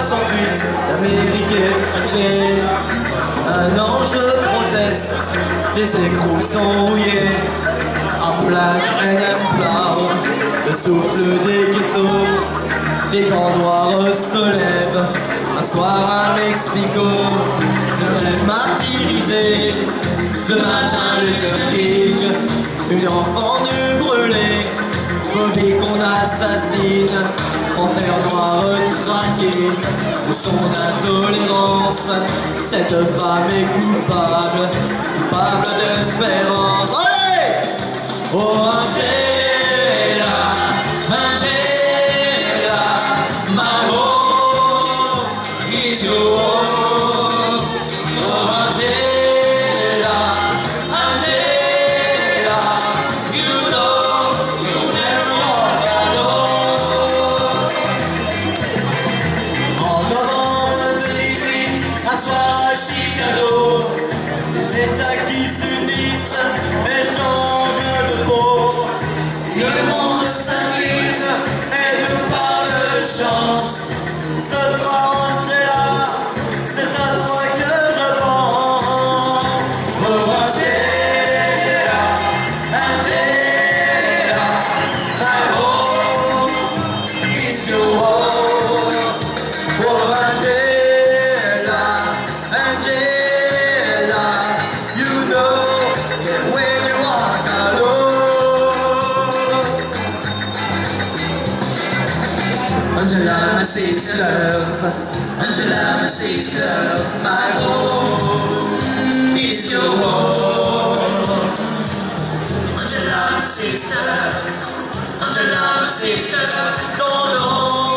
68, l'Amérique est fragile. Un ange proteste, les écrous sont rouillés. Un black and un plow, le souffle des ghettos. Les gants noirs se lèvent, un soir à Mexico. Le rêve martyrisé, le matin le King. Une enfant nue brûlée, phobie qu'on assassine. Panthère noire traquée, pour son intolérance. Cette femme est coupable, coupable d'espérance. Allez! Oh Angela, Angela, my home is your home. Oh Angela, Angela, you know you never walk alone. En novembre 2008, un soir à Chicago, les États qui s'unissent et changent de peau. Si le monde s'incline et nous parle de chance, ce soir Angela, c'est à toi que je pense. Oh Angela, Angela, my home is your home. Oh Angela, Angela, you know that when you walk alone. Angela, my sisters, Angela, my sister, my home is your home. Angela, my sister, Angela, my sister, don't know.